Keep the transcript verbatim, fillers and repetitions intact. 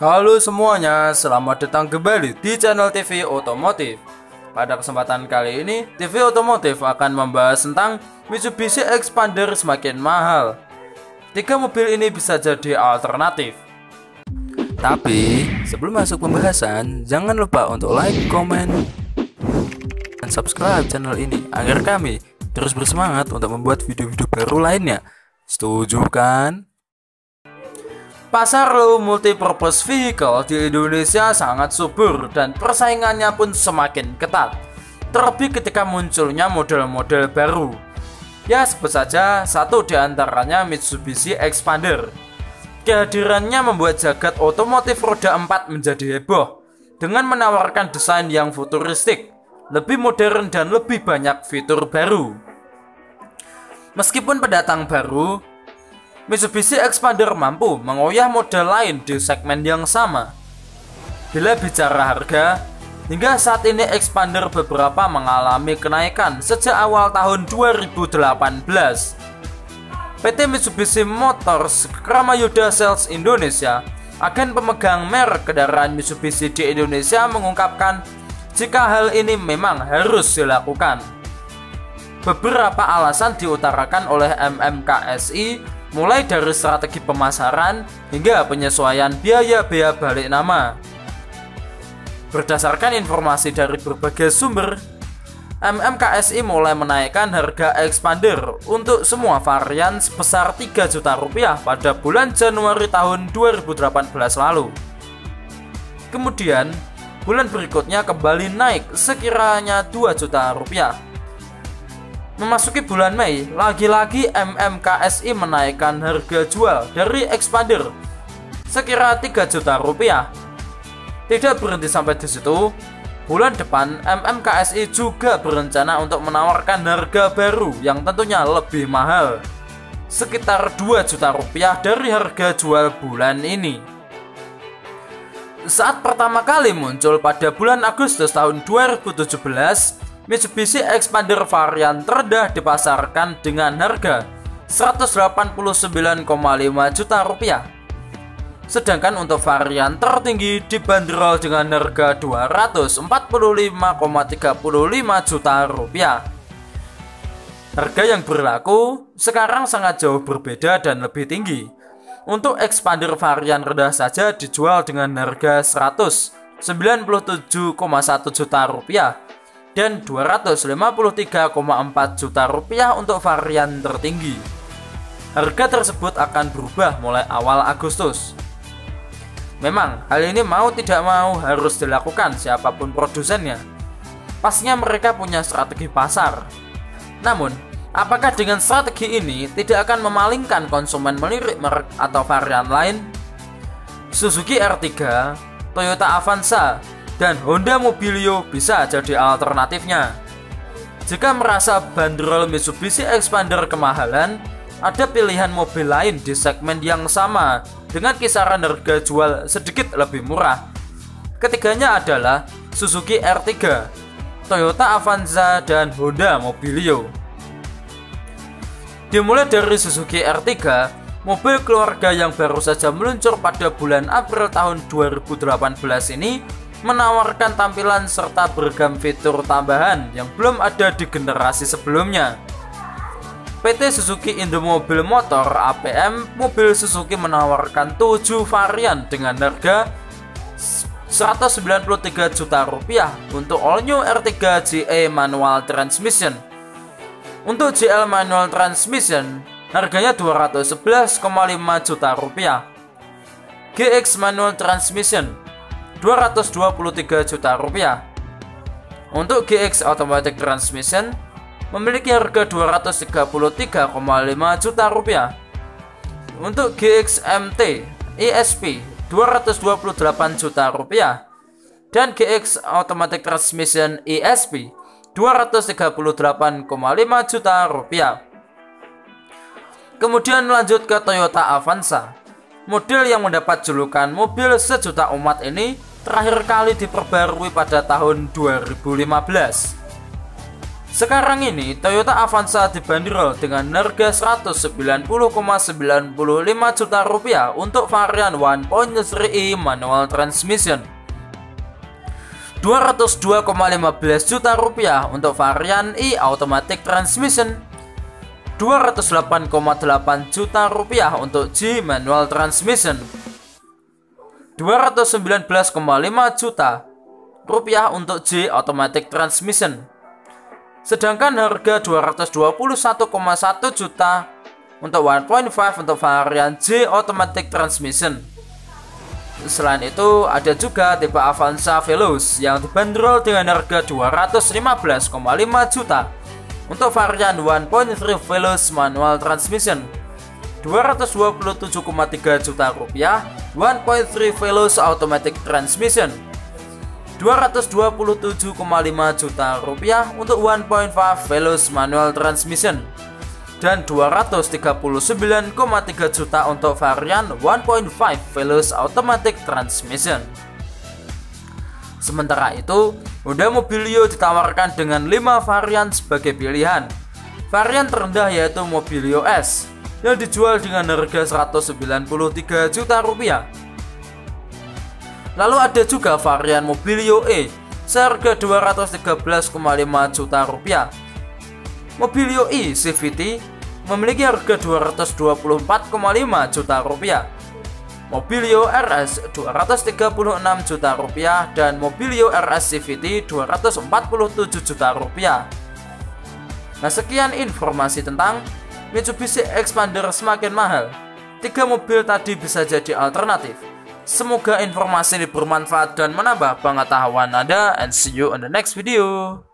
Halo semuanya, selamat datang kembali di channel T V Otomotif. Pada kesempatan kali ini, T V Otomotif akan membahas tentang Mitsubishi Xpander semakin mahal. Tiga mobil ini bisa jadi alternatif. Tapi, sebelum masuk pembahasan, jangan lupa untuk like, komen, dan subscribe channel ini agar kami terus bersemangat untuk membuat video-video baru lainnya. Setuju kan? Pasar low multipurpose vehicle di Indonesia sangat subur dan persaingannya pun semakin ketat. Terlebih ketika munculnya model-model baru. Ya, sebut saja satu di antaranya Mitsubishi Xpander. Kehadirannya membuat jagat otomotif roda empat menjadi heboh dengan menawarkan desain yang futuristik, lebih modern dan lebih banyak fitur baru. Meskipun pendatang baru, Mitsubishi Xpander mampu mengoyah model lain di segmen yang sama. Bila bicara harga, hingga saat ini Xpander beberapa mengalami kenaikan sejak awal tahun dua ribu delapan belas. P T Mitsubishi Motors Kramayuda Sales Indonesia, agen pemegang merek kendaraan Mitsubishi di Indonesia, mengungkapkan jika hal ini memang harus dilakukan. Beberapa alasan diutarakan oleh M M K S I, mulai dari strategi pemasaran hingga penyesuaian biaya-biaya balik nama. Berdasarkan informasi dari berbagai sumber, M M K S I mulai menaikkan harga Xpander untuk semua varian sebesar tiga juta rupiah pada bulan Januari tahun dua ribu delapan belas lalu. Kemudian, bulan berikutnya kembali naik sekiranya dua juta rupiah. Memasuki bulan Mei, lagi-lagi M M K S I menaikkan harga jual dari Xpander sekira tiga juta rupiah. Tidak berhenti sampai di situ, bulan depan M M K S I juga berencana untuk menawarkan harga baru yang tentunya lebih mahal, sekitar dua juta rupiah dari harga jual bulan ini. Saat pertama kali muncul pada bulan Agustus tahun dua ribu tujuh belas, Mitsubishi Xpander varian terendah dipasarkan dengan harga seratus delapan puluh sembilan koma lima juta rupiah. Sedangkan untuk varian tertinggi dibanderol dengan harga dua ratus empat puluh lima koma tiga lima juta rupiah. Harga yang berlaku sekarang sangat jauh berbeda dan lebih tinggi. Untuk Xpander varian rendah saja dijual dengan harga seratus sembilan puluh tujuh koma satu juta rupiah dan dua ratus lima puluh tiga koma empat juta rupiah untuk varian tertinggi. Harga tersebut akan berubah mulai awal Agustus. Memang hal ini mau tidak mau harus dilakukan siapapun produsennya. Pastinya mereka punya strategi pasar. Namun, apakah dengan strategi ini tidak akan memalingkan konsumen melirik merek atau varian lain? Suzuki R tiga, Toyota Avanza, dan Honda Mobilio bisa jadi alternatifnya. Jika merasa bandrol Mitsubishi Xpander kemahalan, ada pilihan mobil lain di segmen yang sama dengan kisaran harga jual sedikit lebih murah. Ketiganya adalah Suzuki R tiga, Toyota Avanza, dan Honda Mobilio. Dimulai dari Suzuki R tiga, mobil keluarga yang baru saja meluncur pada bulan April tahun dua ribu delapan belas ini menawarkan tampilan serta beragam fitur tambahan yang belum ada di generasi sebelumnya. P T Suzuki Indomobil Motor A P M mobil Suzuki menawarkan tujuh varian dengan harga seratus sembilan puluh tiga juta rupiah untuk All New R tiga G E Manual Transmission. Untuk G L Manual Transmission harganya dua ratus sebelas koma lima juta rupiah. G X Manual Transmission dua ratus dua puluh tiga juta rupiah. Untuk G X Automatic Transmission memiliki harga dua ratus tiga puluh tiga koma lima juta rupiah. Untuk G X M T E S P dua ratus dua puluh delapan juta rupiah dan G X Automatic Transmission E S P dua ratus tiga puluh delapan koma lima juta rupiah. Kemudian lanjut ke Toyota Avanza. Model yang mendapat julukan mobil sejuta umat ini terakhir kali diperbarui pada tahun dua ribu lima belas. Sekarang ini Toyota Avanza dibanderol dengan harga seratus sembilan puluh koma sembilan lima juta rupiah untuk varian satu koma tiga i manual transmission, dua ratus dua koma lima belas juta rupiah untuk varian i automatic transmission, dua ratus delapan koma delapan juta rupiah untuk J manual transmission, dua ratus sembilan belas koma lima juta rupiah untuk J automatic transmission. Sedangkan harga dua ratus dua puluh satu koma satu juta untuk satu koma lima untuk varian J automatic transmission. Selain itu, ada juga tipe Avanza Veloz yang dibanderol dengan harga dua ratus lima belas koma lima juta untuk varian satu koma tiga Veloz manual transmission, dua ratus dua puluh tujuh koma tiga juta rupiah satu koma tiga Veloz automatic transmission, dua ratus dua puluh tujuh koma lima juta rupiah untuk satu koma lima Veloz manual transmission, dan dua ratus tiga puluh sembilan koma tiga juta untuk varian satu koma lima Veloz automatic transmission. Sementara itu, Honda Mobilio ditawarkan dengan lima varian sebagai pilihan. Varian terendah yaitu Mobilio S yang dijual dengan harga seratus sembilan puluh tiga juta rupiah. Lalu ada juga varian Mobilio E seharga dua ratus tiga belas koma lima juta rupiah. Mobilio E C V T memiliki harga dua ratus dua puluh empat koma lima juta rupiah. Mobilio R S dua ratus tiga puluh enam juta rupiah dan Mobilio R S C V T dua ratus empat puluh tujuh juta rupiah. Nah, sekian informasi tentang Mitsubishi Xpander semakin mahal. Tiga mobil tadi bisa jadi alternatif. Semoga informasi ini bermanfaat dan menambah pengetahuan Anda, and see you on the next video.